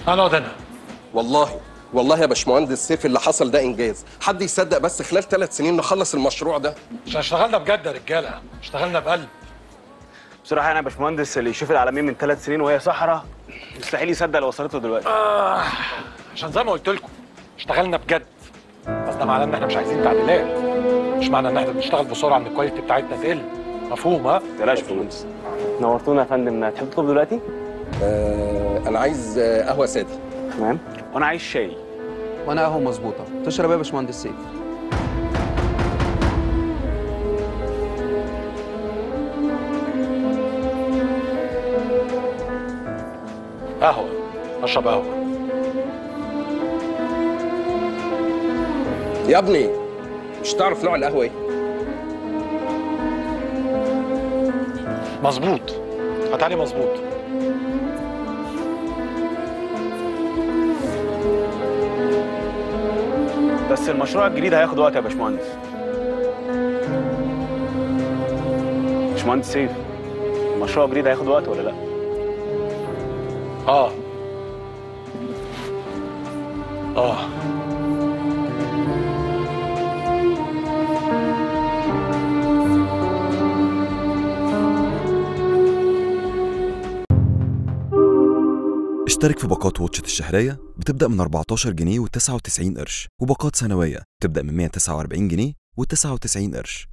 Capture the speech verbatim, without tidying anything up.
هنقعد هنا. والله والله يا باشمهندس سيف اللي حصل ده انجاز، حد يصدق بس خلال ثلاث سنين نخلص المشروع ده. عشان اشتغلنا بجد يا رجاله، اشتغلنا بقلب. بصراحه انا يا باشمهندس اللي يشوف العالمين من ثلاث سنين وهي صحراء مستحيل يصدق اللي وصلته دلوقتي. آه عشان زي ما قلت لكم اشتغلنا بجد، بس ده معناه ان احنا مش عايزين تعديلات، مش معنى ان احنا بنشتغل بسرعه ان الكواليتي بتاعتنا تقل. مفهوم؟ ها؟ ما تقلقش يا باشمهندس. نورتونا يا فندم. تحب تطلب دلوقتي؟ آه انا عايز آه قهوه ساده. تمام. وانا عايز شاي. وانا قهوه مظبوطه. تشرب ايه يا باشمهندس سيف؟ قهوه. اشرب قهوه. يا ابني مش تعرف نوع القهوه ايه؟ مظبوط. هاتالي مظبوط. بس المشروع الجديد هياخد وقت يا باشمهندس. باشمهندس سيف، المشروع الجديد هياخد وقت ولا لا؟ اه اه اشترك في باقات واتشت الشهرية بتبدأ من أربعتاشر جنيه وتسعة وتسعين قرش، وباقات سنوية بتبدأ من مية وتسعة وأربعين جنيه وتسعة وتسعين قرش.